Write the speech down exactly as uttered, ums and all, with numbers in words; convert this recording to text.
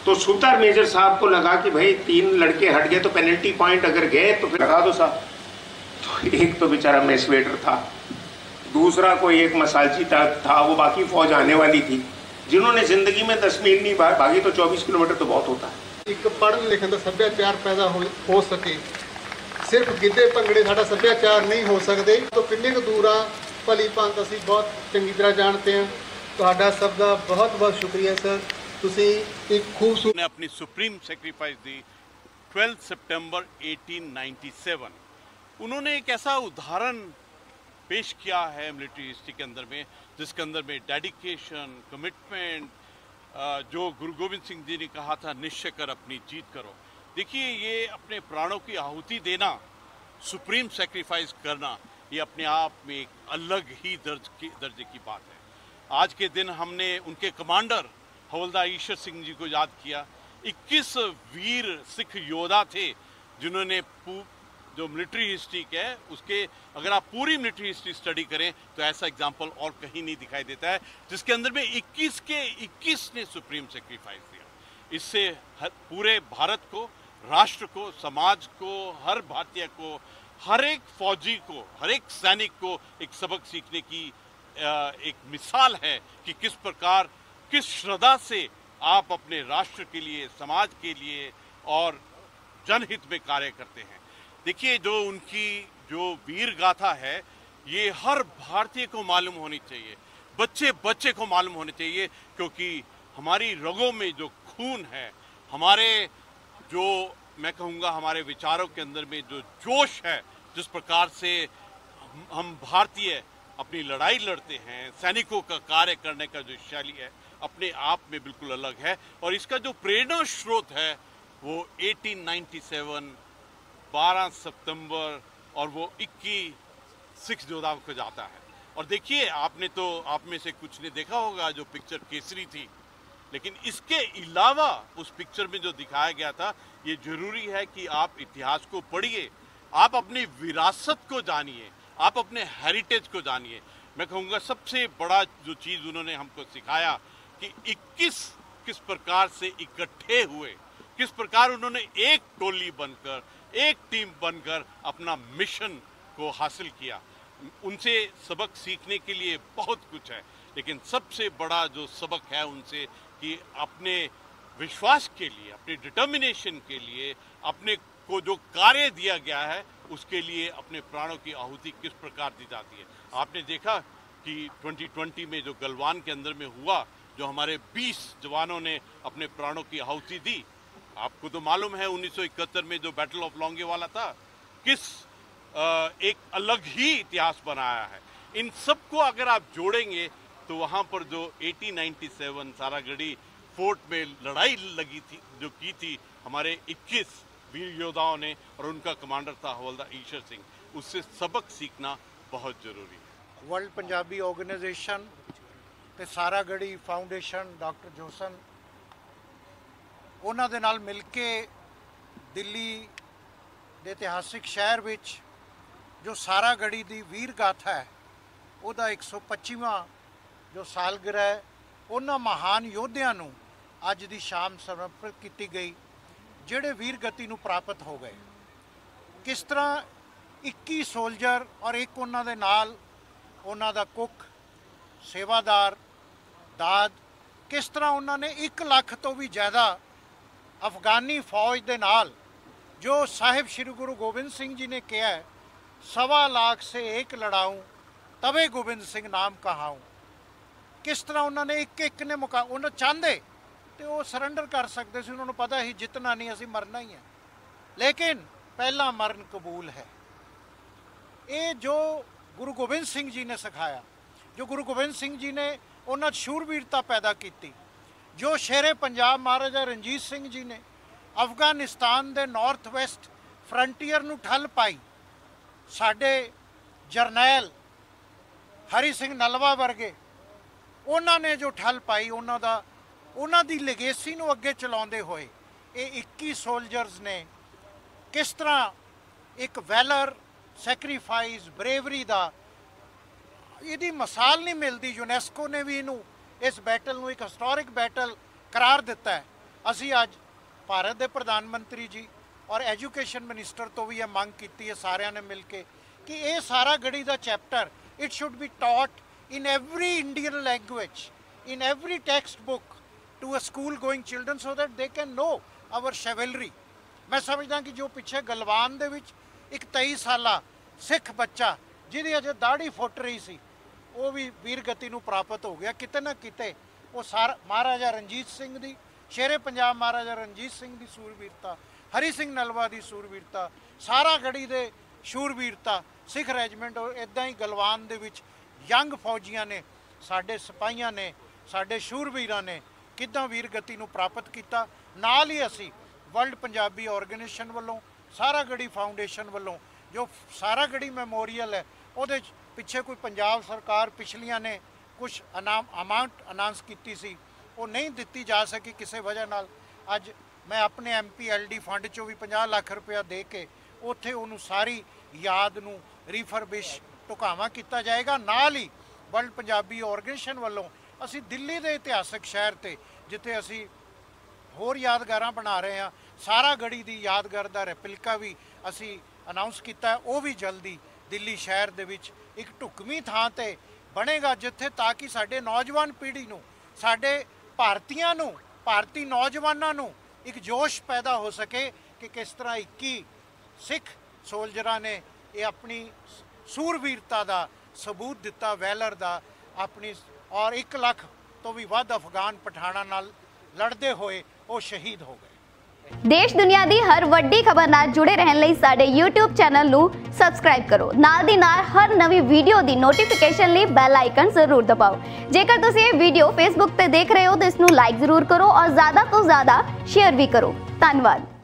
तो सूतार मेजर साहब को लगा कि भाई तीन लड़के हट गए तो पेनल्टी पॉइंट अगर गए तो फिर लगा दो साहब। तो एक तो बेचारा मेस वेटर था, दूसरा कोई एक मसालची था, वो बाकी फौज आने वाली थी जिन्होंने जिंदगी में दस मील नहीं भागी, तो चौबीस किलोमीटर तो बहुत होता है। एक पढ़न लिखन का सभ्याचार पैदा हो, हो सके, सिर्फ गिद्दे भंगड़े साडा सभ्याचार नहीं हो सकते। तो किन्ने क दूर आ भली भांत असीं बहुत चंगी तरह जानते हैं। तुहाडा सब दा बहुत बहुत शुक्रिया सर। तुसीं एक खूबसूरत ने अपनी सुप्रीम सेक्रीफाइस दी बारह सितंबर अठारह सौ सत्तानवे। उन्होंने एक ऐसा उदाहरण पेश किया है मिलिट्री हिस्ट्री के अंदर में, जिसके अंदर में डेडिकेशन, कमिटमेंट, जो गुरु गोविंद सिंह जी ने कहा था निश्चय कर अपनी जीत करो। देखिए, ये अपने प्राणों की आहुति देना, सुप्रीम सेक्रीफाइस करना, ये अपने आप में एक अलग ही दर्ज की दर्जे की बात है। आज के दिन हमने उनके कमांडर हवलदार ईश्वर सिंह जी को याद किया। इक्कीस वीर सिख योद्धा थे जिन्होंने जो मिलिट्री हिस्ट्री के है उसके, अगर आप पूरी मिलिट्री हिस्ट्री स्टडी करें तो ऐसा एग्जाम्पल और कहीं नहीं दिखाई देता है, जिसके अंदर में इक्कीस के इक्कीस ने सुप्रीम सेक्रीफाइस दिया। इससे पूरे भारत को, राष्ट्र को, समाज को, हर भारतीय को, हर एक फौजी को, हर एक सैनिक को एक सबक सीखने की एक मिसाल है कि किस प्रकार, किस श्रद्धा से आप अपने राष्ट्र के लिए, समाज के लिए और जनहित में कार्य करते हैं। देखिए, जो उनकी जो वीर गाथा है ये हर भारतीय को मालूम होनी चाहिए, बच्चे बच्चे को मालूम होनी चाहिए, क्योंकि हमारी रगों में जो खून है, हमारे जो मैं कहूँगा हमारे विचारों के अंदर में जो जोश है, जिस प्रकार से हम भारतीय अपनी लड़ाई लड़ते हैं, सैनिकों का कार्य करने का जो शैली है अपने आप में बिल्कुल अलग है। और इसका जो प्रेरणा स्रोत है वो अठारह सौ सत्तानवे, बारह सितंबर और वो इक्कीस सिख योद्धाओं को जाता है। और देखिए, आपने तो आप में से कुछ ने देखा होगा जो पिक्चर केसरी थी, लेकिन इसके अलावा उस पिक्चर में जो दिखाया गया था, ये जरूरी है कि आप इतिहास को पढ़िए, आप अपनी विरासत को जानिए, आप अपने हेरिटेज को जानिए। मैं कहूँगा सबसे बड़ा जो चीज़ उन्होंने हमको सिखाया कि इक्कीस किस प्रकार से इकट्ठे हुए, किस प्रकार उन्होंने एक टोली बनकर, एक टीम बनकर अपना मिशन को हासिल किया। उनसे सबक सीखने के लिए बहुत कुछ है, लेकिन सबसे बड़ा जो सबक है उनसे कि अपने विश्वास के लिए, अपने डिटर्मिनेशन के लिए, अपने को जो कार्य दिया गया है उसके लिए अपने प्राणों की आहुति किस प्रकार दी जाती है। आपने देखा कि ट्वेंटी ट्वेंटी में जो गलवान के अंदर में हुआ, जो हमारे बीस जवानों ने अपने प्राणों की आहुति दी। आपको तो मालूम है उन्नीस सौ इकहत्तर में जो बैटल ऑफ लोंगेवाला था, किस एक अलग ही इतिहास बनाया है। इन सब को अगर आप जोड़ेंगे तो वहाँ पर जो अठारह सौ सत्तानवे सारागढ़ी फोर्ट में लड़ाई लगी थी, जो की थी हमारे इक्कीस वीर योद्धाओं ने, और उनका कमांडर था हवलदार ईश्वर सिंह, उससे सबक सीखना बहुत जरूरी है। वर्ल्ड पंजाबी ऑर्गेनाइजेशन ते सारागढ़ी फाउंडेशन डॉक्टर जोसन उन्हां दे नाल मिल के दिल्ली दे इतिहासिक शहर विच जो सारागढ़ी दी वीर गाथा है उहदा एक सौ पच्चीवां जो सालगिरह है, उन्हां महान योद्धियां नूं अज दी शाम समर्पित की गई जिहड़े वीर गति नूं प्राप्त हो गए। किस तरह इक्कीस सोल्जर और एक उन्हां दे नाल उन्हां दा कुक, सेवादार, दाद, किस तरह उन्होंने एक लाख तो भी ज़्यादा अफगानी फौज के नाल जो साहिब श्री गुरु गोबिंद सिंह जी ने कहा है, सवा लाख से एक लड़ाऊं तबे गोबिंद सिंह नाम कहाऊं, किस तरह उन्होंने एक एक ने मुका, उन्होंने चाहते तो वो सरेंडर कर सकते थे, उन्होंने पता ही जितना नहीं असी मरना ही है, लेकिन पहला मरण कबूल है। ये जो गुरु गोबिंद सिंह जी ने सिखाया, जो गुरु गोबिंद सिंह जी ने उन्होंने शूरवीरता पैदा की, जो शेरे पंजाब महाराजा रणजीत सिंह जी ने अफगानिस्तान के नॉर्थ वैसट फ्रंटीयर नूं ठल पाई, साडे जरनैल हरी सिंह नलवा वर्गे उन्होंने जो ठल पाई, उन्हों दा उन्हों दी लेगेसी नूं अगे चलाउंदे होए ये इक्कीस सोल्जर्स ने किस तरह एक वैलर, सैक्रीफाइस, ब्रेवरी का यदी मिसाल नहीं मिलती। यूनैस्को ने भी इनू इस बैटल में एक हिस्टोरिक बैटल करार दिता है। ਅਸੀਂ ਅੱਜ ਭਾਰਤ ਦੇ ਪ੍ਰਧਾਨ ਮੰਤਰੀ ਜੀ ਔਰ ਐਜੂਕੇਸ਼ਨ ਮਿਨਿਸਟਰ ਤੋਂ ਵੀ ਇਹ ਮੰਗ ਕੀਤੀ ਹੈ ਸਾਰਿਆਂ ਨੇ ਮਿਲ ਕੇ ਕਿ ਇਹ ਸਾਰਾ ਗੜੀ ਦਾ chapter it should be taught in every Indian language, in every textbook to a school going children so that they can know our chivalry. मैं समझदा कि जो पिछे गलवान दे विच एक तेईस साला सिख बच्चा जिहदी अजे दाढ़ी फुट रही सी वो भी वीर गति नूं प्राप्त हो गया किते ना किते वो सारा महाराजा रणजीत सिंह दी शेरे पंजाब महाराजा रणजीत सिंह दी सूरवीरता हरी सिंह नलवा दी सूरवीरता सारा गढ़ी दे शूरवीरता सिख रैजीमेंट और इदां ही गलवान दे विच यंग फौजियां ने साडे सिपाहियां ने साडे शूरवीरां ने किद्दां वीर गति नूं प्राप्त किया नाल ही असी वर्ल्ड पंजाबी ऑर्गेनाइजेशन वालों सारा गढ़ी फाउंडेशन वालों जो सारा गढ़ी मैमोरीयल है उहदे पिछे कोई पंजाब सरकार पिछलियां ने कुछ अनाम अमाउंट अनाउंस की सी वो नहीं दिती जा सकी किसी वजह नाल अज मैं अपने M P L D fund चों भी पचास लाख रुपया दे के उत्थे उहनूं सारी याद नूं रिफरबिश ਢੁਕਾਵਾਂ ਕੀਤਾ ਜਾਏਗਾ ਨਾਲ ਹੀ ਵਰਲਡ ਪੰਜਾਬੀ ਆਰਗੇਨਾਈਜੇਸ਼ਨ ਵੱਲੋਂ ਅਸੀਂ ਦਿੱਲੀ ਦੇ ਇਤਿਹਾਸਕ ਸ਼ਹਿਰ ਤੇ ਜਿੱਥੇ ਅਸੀਂ ਹੋਰ ਯਾਦਗਾਰਾਂ ਬਣਾ ਰਹੇ ਹਾਂ ਸਾਰਾ ਗੜੀ ਦੀ ਯਾਦਗਾਰ ਦਾ ਰੈਪਲਿਕਾ ਵੀ ਅਸੀਂ ਅਨਾਉਂਸ ਕੀਤਾ ਉਹ ਵੀ ਜਲਦੀ ਦਿੱਲੀ ਸ਼ਹਿਰ ਦੇ ਵਿੱਚ ਇੱਕ ਢੁਕਵੀਂ ਥਾਂ ਤੇ ਬਣੇਗਾ ਜਿੱਥੇ ਤਾਂ ਕਿ ਸਾਡੇ ਨੌਜਵਾਨ ਪੀੜ੍ਹੀ ਨੂੰ ਸਾਡੇ ਭਾਰਤੀਆਂ ਨੂੰ ਭਾਰਤੀ ਨੌਜਵਾਨਾਂ ਨੂੰ ਇੱਕ ਜੋਸ਼ ਪੈਦਾ ਹੋ ਸਕੇ ਕਿ ਕਿਸ ਤਰ੍ਹਾਂ ਇੱਕੀ ਸਿੱਖ ਸੋਲਜਰਾਂ ਨੇ ਇਹ ਆਪਣੀ सूरवीरता का सबूत दिता वैलर का अपनी और एक लाख तो भी वध अफगान पठाना नाल लड़ते हुए वो शहीद हो गए। देश दुनिया की हर वड्डी खबर नाल जुड़े रहने लई साडे यूट्यूब चैनल नू सबसक्राइब करो नाल दी नाल हर नवी वीडियो दी नोटिफिकेशन लई बैल आइकन जरूर दबाओ। जेकर तुसीं ये वीडियो फेसबुक ते देख रहे हो तो इसनू लाइक जरूर करो और ज़्यादा तो ज़्यादा शेयर भी करो। धन्यवाद।